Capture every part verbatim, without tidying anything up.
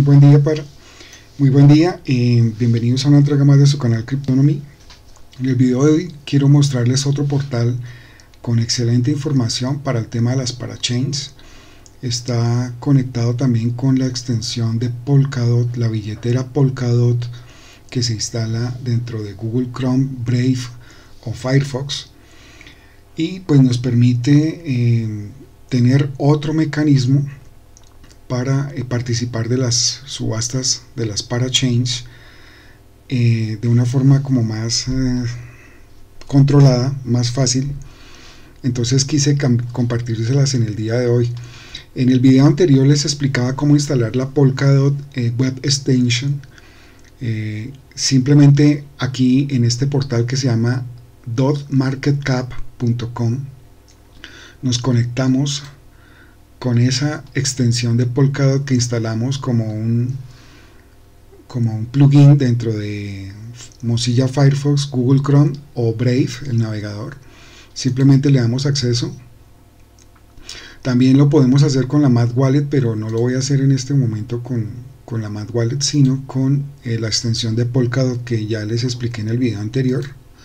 buen día para muy buen día eh, bienvenidos a una entrega más de su canal Cryptonomy. En el video de hoy quiero mostrarles otro portal con excelente información para el tema de las parachains. Está conectado también con la extensión de Polkadot, la billetera Polkadot que se instala dentro de Google Chrome, Brave o Firefox, y pues nos permite eh, tener otro mecanismo para eh, participar de las subastas de las parachains eh, de una forma como más eh, controlada, más fácil. Entonces quise compartírselas en el día de hoy. En el video anterior les explicaba cómo instalar la Polkadot eh, Web Extension. Eh, simplemente aquí en este portal que se llama dot marketcap punto com nos conectamos con esa extensión de Polkadot que instalamos como un como un plugin dentro de Mozilla Firefox, Google Chrome o Brave, el navegador. Simplemente le damos acceso. También lo podemos hacer con la Mad Wallet, pero no lo voy a hacer en este momento con, con la Mad Wallet, sino con eh, la extensión de Polkadot que ya les expliqué en el video anterior.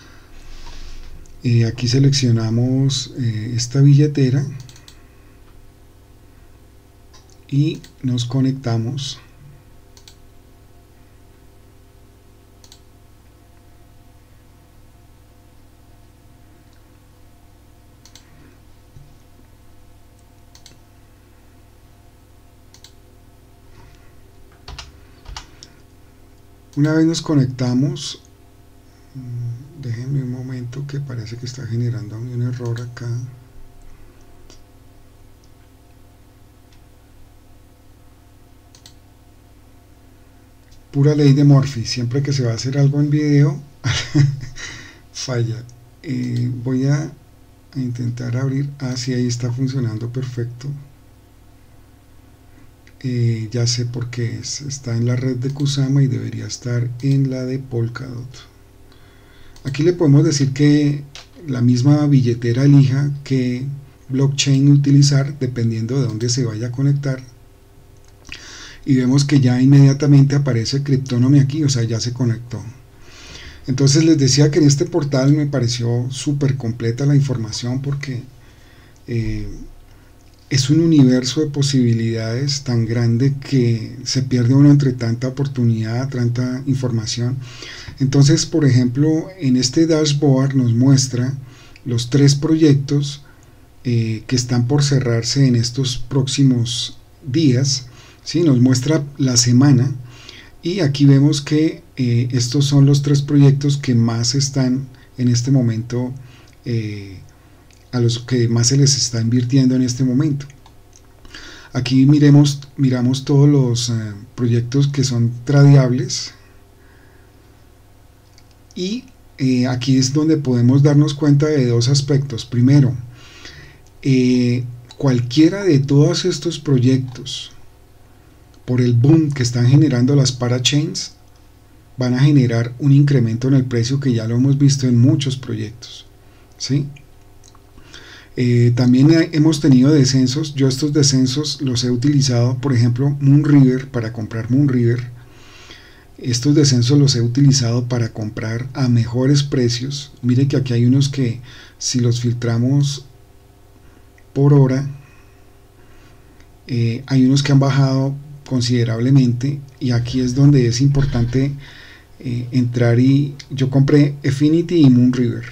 Eh, aquí seleccionamos eh, esta billetera y nos conectamos. Una vez nos conectamos, déjenme un momento que parece que está generando un error acá. Pura ley de Murphy, siempre que se va a hacer algo en video falla. Eh, voy a, a intentar abrir, ah sí, ahí está funcionando perfecto. Eh, ya sé por qué es, está en la red de Kusama y debería estar en la de Polkadot. Aquí le podemos decir que la misma billetera elija qué blockchain utilizar dependiendo de dónde se vaya a conectar, y vemos que ya inmediatamente aparece Cryptonomy aquí, o sea, ya se conectó. Entonces les decía que en este portal me pareció súper completa la información porque eh, es un universo de posibilidades tan grande que se pierde uno entre tanta oportunidad, tanta información. Entonces, por ejemplo, en este dashboard nos muestra los tres proyectos eh, que están por cerrarse en estos próximos días, ¿sí? Nos muestra la semana y aquí vemos que eh, estos son los tres proyectos que más están en este momento, eh, a los que más se les está invirtiendo en este momento. Aquí miremos, miramos todos los eh, proyectos que son tradeables y eh, aquí es donde podemos darnos cuenta de dos aspectos. Primero, eh, cualquiera de todos estos proyectos, por el boom que están generando las parachains, van a generar un incremento en el precio que ya lo hemos visto en muchos proyectos, ¿sí? Eh, también hemos tenido descensos. Yo estos descensos los he utilizado, por ejemplo, Moonriver, para comprar Moonriver. Estos descensos los he utilizado para comprar a mejores precios. Mire que aquí hay unos que si los filtramos por hora, eh, hay unos que han bajado considerablemente, y aquí es donde es importante eh, entrar. Y yo compré Affinity y Moonriver.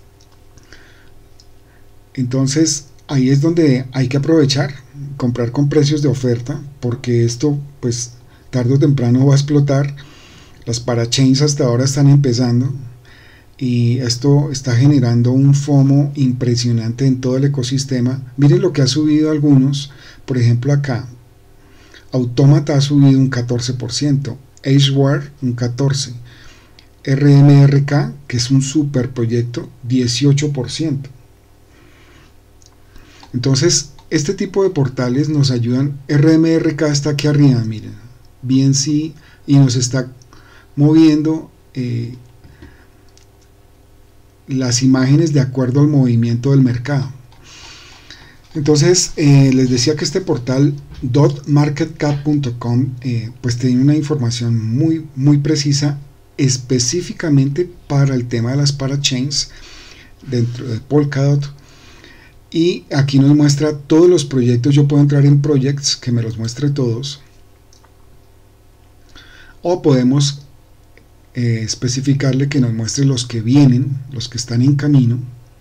Entonces ahí es donde hay que aprovechar, comprar con precios de oferta, porque esto pues tarde o temprano va a explotar. Las parachains hasta ahora están empezando y esto está generando un FOMO impresionante en todo el ecosistema. Miren lo que ha subido algunos, por ejemplo acá Automata ha subido un catorce por ciento, Edgeware un catorce por ciento, R M R K, que es un super proyecto, dieciocho por ciento. Entonces este tipo de portales nos ayudan. R M R K está aquí arriba, miren, B N C, y nos está moviendo eh, las imágenes de acuerdo al movimiento del mercado. Entonces eh, les decía que este portal dot market cap punto com eh, pues tiene una información muy muy precisa específicamente para el tema de las parachains dentro de Polkadot, y aquí nos muestra todos los proyectos. Yo puedo entrar en projects que me los muestre todos, o podemos eh, especificarle que nos muestre los que vienen, los que están en camino.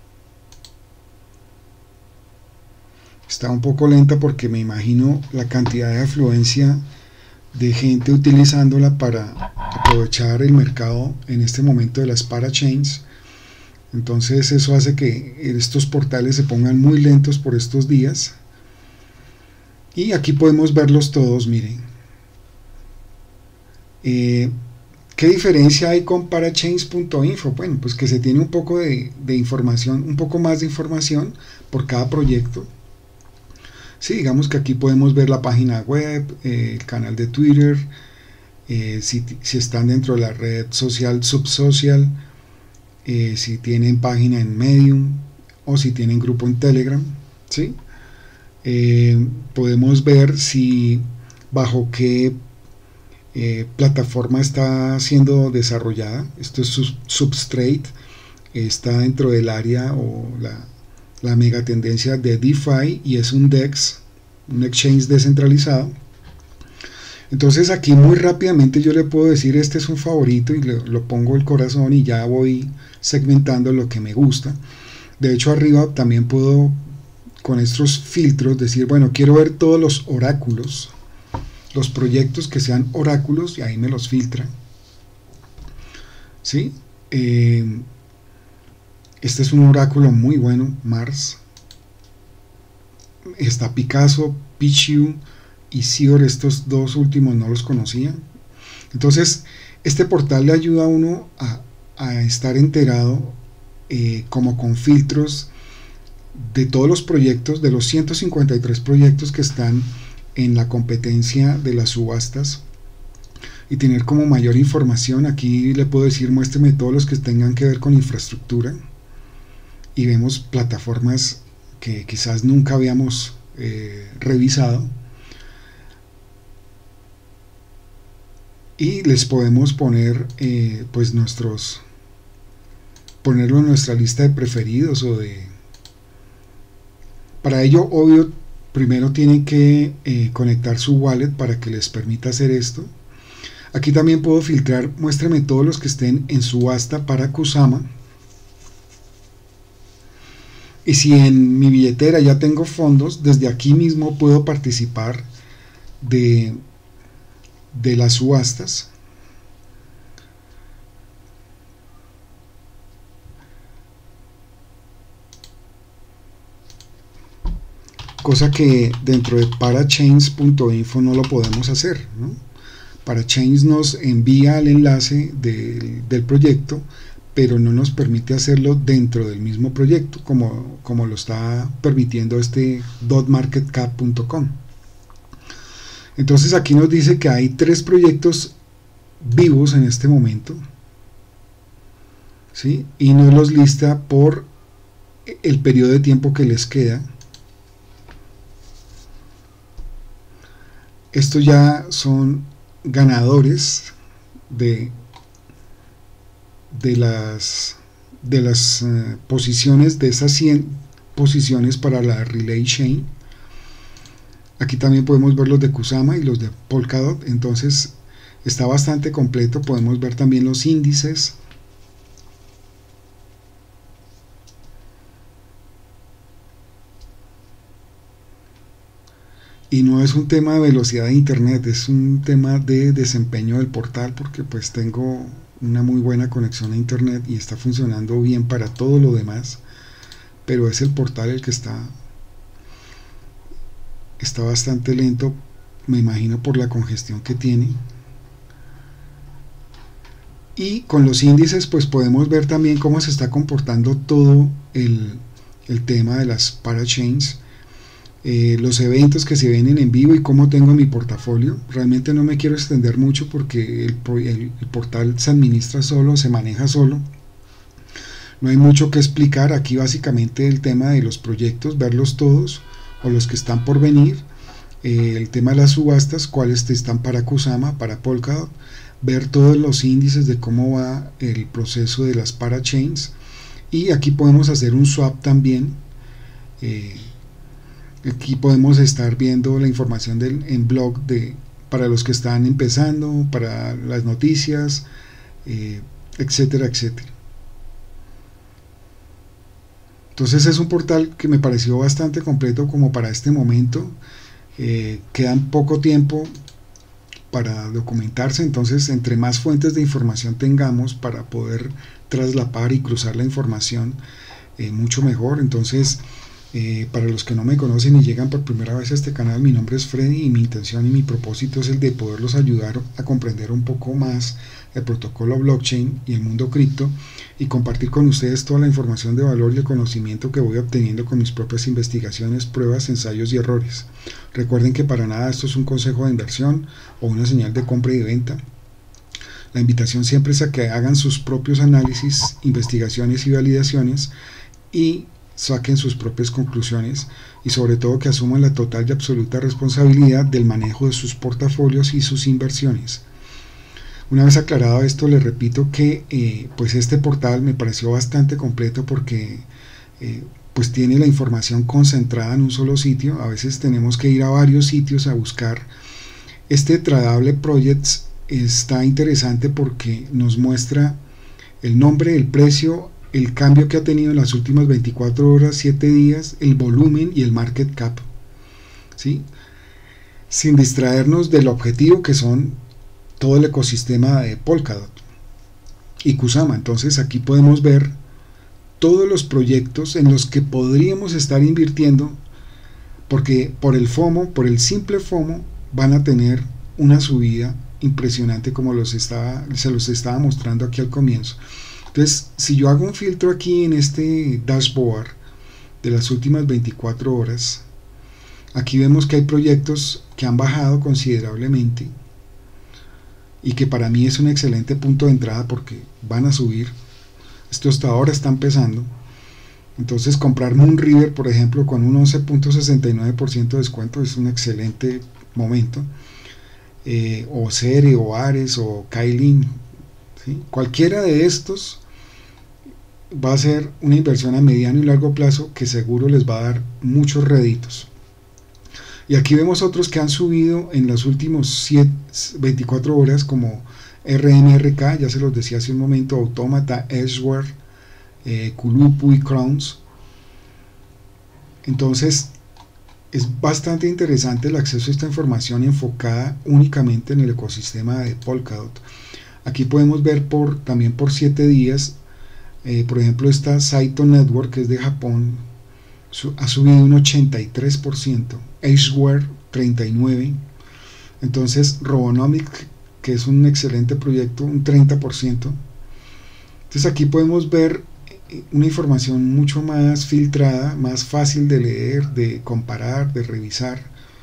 Está un poco lenta porque me imagino la cantidad de afluencia de gente utilizándola para aprovechar el mercado en este momento de las parachains. Entonces eso hace que estos portales se pongan muy lentos por estos días. Y aquí podemos verlos todos, miren. Eh, ¿Qué diferencia hay con parachains punto info? Bueno, pues que se tiene un poco de, de información, un poco más de información por cada proyecto. Sí, digamos que aquí podemos ver la página web, eh, el canal de Twitter, eh, si, si están dentro de la red social Subsocial, eh, si tienen página en Medium o si tienen grupo en Telegram, ¿sí? Eh, podemos ver si bajo qué eh, plataforma está siendo desarrollada. Esto es Substrate, está dentro del área o la la mega tendencia de DeFi y es un DEX, un exchange descentralizado. Entonces aquí muy rápidamente yo le puedo decir este es un favorito y le, lo pongo el corazón y ya voy segmentando lo que me gusta. De hecho arriba también puedo con estos filtros decir, bueno, quiero ver todos los oráculos, los proyectos que sean oráculos, y ahí me los filtra, ¿sí? Eh, Este es un oráculo muy bueno, Mars. Está Picasso, Pichu y Seor, estos dos últimos no los conocía. Entonces, este portal le ayuda a uno a, a estar enterado, eh, como con filtros, de todos los proyectos, de los ciento cincuenta y tres proyectos que están en la competencia de las subastas, y tener como mayor información. Aquí le puedo decir, muéstreme todos los que tengan que ver con infraestructura. Y vemos plataformas que quizás nunca habíamos eh, revisado, y les podemos poner eh, pues nuestros ponerlo en nuestra lista de preferidos o de para ello obvio primero tienen que eh, conectar su wallet para que les permita hacer esto. Aquí también puedo filtrar, muéstrame todos los que estén en subasta para Kusama. Y si en mi billetera ya tengo fondos, desde aquí mismo puedo participar de, de las subastas. Cosa que dentro de parachains punto info no lo podemos hacer, ¿no? Parachains nos envía el enlace del, del proyecto, pero no nos permite hacerlo dentro del mismo proyecto como, como lo está permitiendo este dot market cap punto com. Entonces aquí nos dice que hay tres proyectos vivos en este momento, ¿sí? Y nos los lista por el periodo de tiempo que les queda. Estos ya son ganadores de de las de las uh, posiciones, de esas cien posiciones para la Relay Chain. Aquí también podemos ver los de Kusama y los de Polkadot. Entonces está bastante completo. Podemos ver también los índices. Y no es un tema de velocidad de internet, es un tema de desempeño del portal, porque pues tengo una muy buena conexión a internet y está funcionando bien para todo lo demás, pero es el portal el que está está bastante lento, me imagino por la congestión que tiene. Y con los índices pues podemos ver también cómo se está comportando todo el, el tema de las parachains, eh, los eventos que se vienen en vivo y cómo tengo mi portafolio. Realmente no me quiero extender mucho porque el, el, el portal se administra solo, se maneja solo, no hay mucho que explicar. Aquí básicamente el tema de los proyectos, verlos todos o los que están por venir, eh, el tema de las subastas, cuáles están para Kusama, para Polkadot, ver todos los índices de cómo va el proceso de las parachains, y aquí podemos hacer un swap también. eh, aquí podemos estar viendo la información del, en blog de, para los que están empezando, para las noticias, eh, etcétera, etcétera. Entonces es un portal que me pareció bastante completo como para este momento. Eh, quedan poco tiempo para documentarse, entonces entre más fuentes de información tengamos para poder traslapar y cruzar la información, eh, mucho mejor. Entonces, eh, para los que no me conocen y llegan por primera vez a este canal, mi nombre es Freddy y mi intención y mi propósito es el de poderlos ayudar a comprender un poco más el protocolo blockchain y el mundo cripto, y compartir con ustedes toda la información de valor y el conocimiento que voy obteniendo con mis propias investigaciones, pruebas, ensayos y errores. Recuerden que para nada esto es un consejo de inversión o una señal de compra y de venta. La invitación siempre es a que hagan sus propios análisis, investigaciones y validaciones y saquen sus propias conclusiones, y sobre todo que asuman la total y absoluta responsabilidad del manejo de sus portafolios y sus inversiones. Una vez aclarado esto, les repito que eh, pues este portal me pareció bastante completo porque eh, pues tiene la información concentrada en un solo sitio. A veces tenemos que ir a varios sitios a buscar. Este Tradable Projects está interesante porque nos muestra el nombre, el precio, el cambio que ha tenido en las últimas veinticuatro horas, siete días, el volumen y el market cap, ¿sí? Sin distraernos del objetivo, que son todo el ecosistema de Polkadot y Kusama. Entonces aquí podemos ver todos los proyectos en los que podríamos estar invirtiendo, porque por el FOMO, por el simple FOMO, van a tener una subida impresionante, como los estaba, se los estaba mostrando aquí al comienzo. Entonces, si yo hago un filtro aquí en este dashboard de las últimas veinticuatro horas, aquí vemos que hay proyectos que han bajado considerablemente y que para mí es un excelente punto de entrada porque van a subir. Esto hasta ahora está empezando. Entonces, comprar Moonriver, por ejemplo, con un once punto sesenta y nueve por ciento de descuento es un excelente momento. Eh, o Cere, o Ares, o Kailin, ¿sí? Cualquiera de estos va a ser una inversión a mediano y largo plazo que seguro les va a dar muchos réditos. Y aquí vemos otros que han subido en las últimas veinticuatro horas, como R M R K, ya se los decía hace un momento, Automata, Edgeware, eh, Kulupu y Crowns. Entonces es bastante interesante el acceso a esta información enfocada únicamente en el ecosistema de Polkadot. Aquí podemos ver por también por siete días, eh, por ejemplo esta Saito Network, que es de Japón, su, ha subido un ochenta y tres por ciento, Edgeware treinta y nueve por ciento, entonces Robonomic, que es un excelente proyecto, un treinta por ciento. Entonces aquí podemos ver una información mucho más filtrada, más fácil de leer, de comparar, de revisar,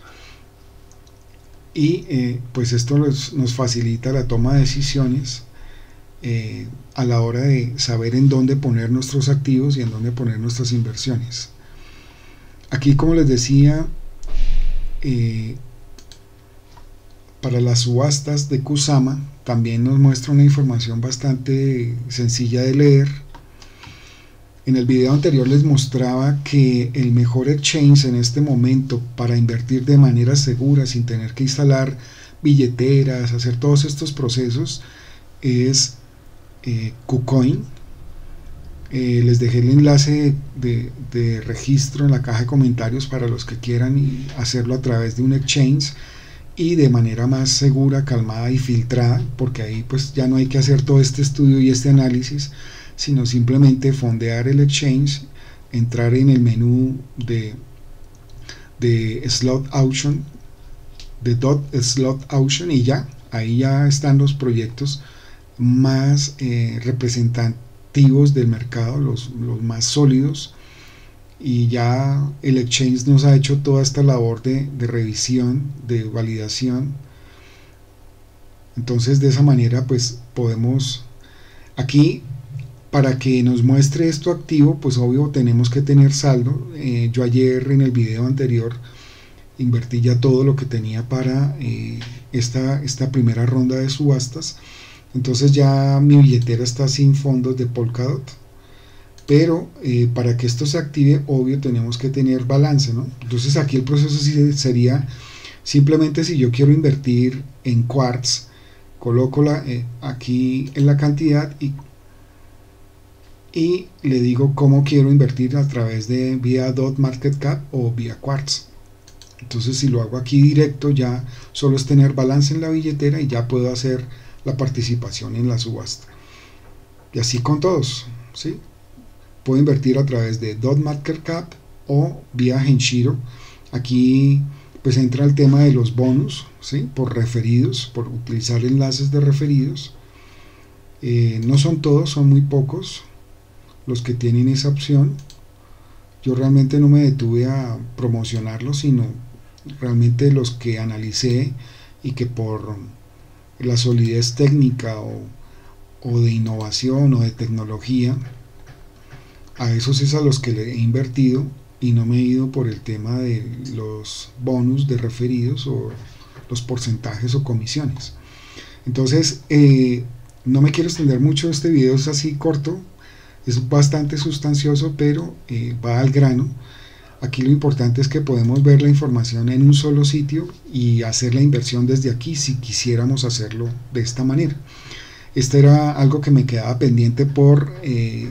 y eh, pues esto nos, nos facilita la toma de decisiones eh, a la hora de saber en dónde poner nuestros activos y en dónde poner nuestras inversiones. Aquí, como les decía, eh, para las subastas de Kusama también nos muestra una información bastante sencilla de leer. En el video anterior les mostraba que el mejor exchange en este momento para invertir de manera segura, sin tener que instalar billeteras, hacer todos estos procesos, es eh, KuCoin. Eh, les dejé el enlace de, de registro en la caja de comentarios para los que quieran hacerlo a través de un exchange y de manera más segura, calmada y filtrada, porque ahí pues ya no hay que hacer todo este estudio y este análisis, sino simplemente fondear el exchange, entrar en el menú de, de slot auction, de dot slot auction, y ya, ahí ya están los proyectos más eh, representativos del mercado, los, los más sólidos, y ya el exchange nos ha hecho toda esta labor de, de revisión, de validación. Entonces de esa manera pues podemos, aquí para que nos muestre esto activo, pues obvio tenemos que tener saldo. Eh, yo ayer en el video anterior invertí ya todo lo que tenía para eh, esta, esta primera ronda de subastas. Entonces ya mi billetera está sin fondos de Polkadot. Pero eh, para que esto se active, obvio, tenemos que tener balance, ¿no? Entonces aquí el proceso sería simplemente, si yo quiero invertir en Quartz, coloco la, eh, aquí en la cantidad y, y le digo cómo quiero invertir, a través de vía Dot Market Cap o vía Quartz. Entonces si lo hago aquí directo, ya solo es tener balance en la billetera y ya puedo hacer la participación en la subasta. Y así con todos, ¿sí? Puedo invertir a través de Dot Market Cap o vía Genshiro. Aquí pues entra el tema de los bonus, ¿sí? Por referidos, por utilizar enlaces de referidos. Eh, no son todos, son muy pocos los que tienen esa opción. Yo realmente no me detuve a promocionarlo, sino realmente los que analicé y que por la solidez técnica o, o de innovación o de tecnología, a esos es a los que le he invertido, y no me he ido por el tema de los bonus de referidos o los porcentajes o comisiones. Entonces eh, no me quiero extender mucho, este video es así corto, es bastante sustancioso, pero eh, va al grano. Aquí lo importante es que podemos ver la información en un solo sitio y hacer la inversión desde aquí si quisiéramos hacerlo de esta manera. Este era algo que me quedaba pendiente por eh,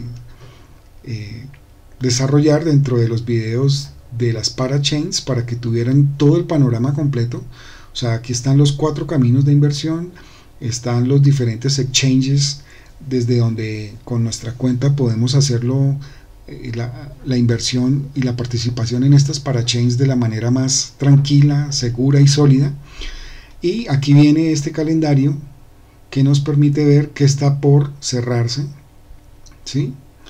eh, desarrollar dentro de los videos de las parachains, para que tuvieran todo el panorama completo. O sea, aquí están los cuatro caminos de inversión, están los diferentes exchanges desde donde con nuestra cuenta podemos hacerlo, eh, la, la inversión y la participación en estas parachains de la manera más tranquila, segura y sólida. Y aquí viene este calendario que nos permite ver que está por cerrarse, ¿sí?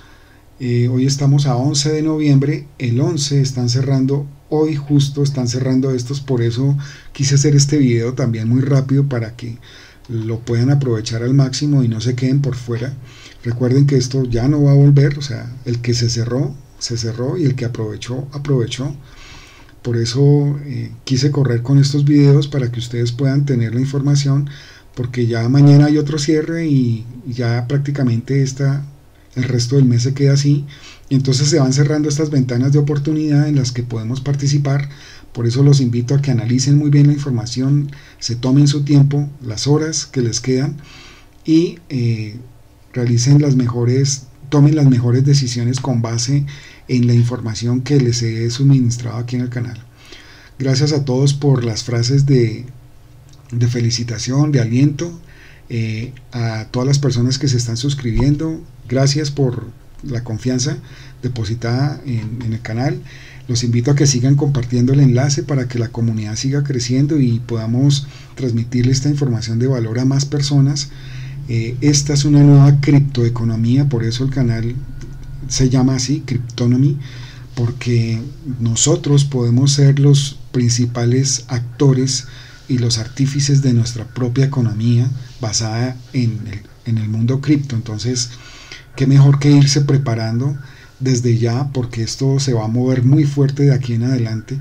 Eh, hoy estamos a once de noviembre, el once están cerrando, hoy justo están cerrando estos, por eso quise hacer este video también muy rápido para que lo puedan aprovechar al máximo y no se queden por fuera. Recuerden que esto ya no va a volver, o sea, el que se cerró, se cerró, y el que aprovechó, aprovechó. Por eso eh, quise correr con estos videos para que ustedes puedan tener la información, porque ya mañana hay otro cierre y ya prácticamente esta, el resto del mes se queda así, y entonces se van cerrando estas ventanas de oportunidad en las que podemos participar. Por eso los invito a que analicen muy bien la información, se tomen su tiempo, las horas que les quedan, y eh, realicen las mejores, tomen las mejores decisiones con base en la información que les he suministrado aquí en el canal. Gracias a todos por las frases de, de felicitación, de aliento, eh, a todas las personas que se están suscribiendo. Gracias por la confianza depositada en, en el canal. Los invito a que sigan compartiendo el enlace para que la comunidad siga creciendo y podamos transmitirle esta información de valor a más personas. Eh, esta es una nueva criptoeconomía, por eso el canal se llama así, Cryptonomy, porque nosotros podemos ser los principales actores y los artífices de nuestra propia economía basada en el, en el mundo cripto. Entonces, qué mejor que irse preparando desde ya, porque esto se va a mover muy fuerte de aquí en adelante,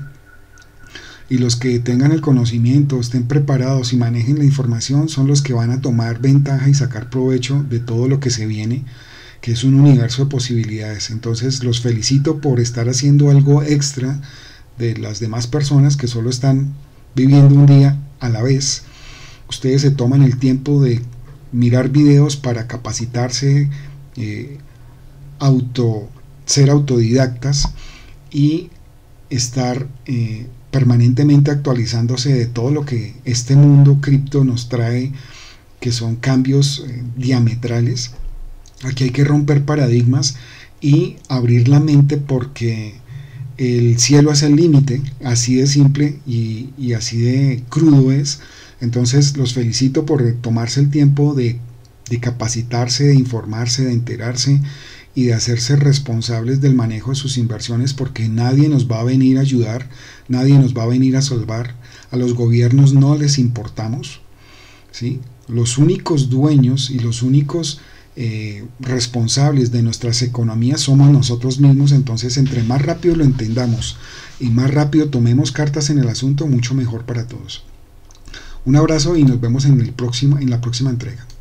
y los que tengan el conocimiento, estén preparados y manejen la información son los que van a tomar ventaja y sacar provecho de todo lo que se viene, que es un universo de posibilidades. Entonces los felicito por estar haciendo algo extra de las demás personas que solo están viviendo un día a la vez. Ustedes se toman el tiempo de mirar videos para capacitarse, eh, auto ser autodidactas y estar eh, permanentemente actualizándose de todo lo que este mundo cripto nos trae, que son cambios eh, diametrales. Aquí hay que romper paradigmas y abrir la mente, porque el cielo es el límite, así de simple y, y así de crudo es. Entonces los felicito por tomarse el tiempo de, de capacitarse, de informarse, de enterarse y de hacerse responsables del manejo de sus inversiones, porque nadie nos va a venir a ayudar, nadie nos va a venir a salvar. A los gobiernos no les importamos, ¿sí? Los únicos dueños y los únicos eh, responsables de nuestras economías somos nosotros mismos. Entonces, entre más rápido lo entendamos y más rápido tomemos cartas en el asunto, mucho mejor para todos. Un abrazo y nos vemos en, el próximo, en la próxima entrega.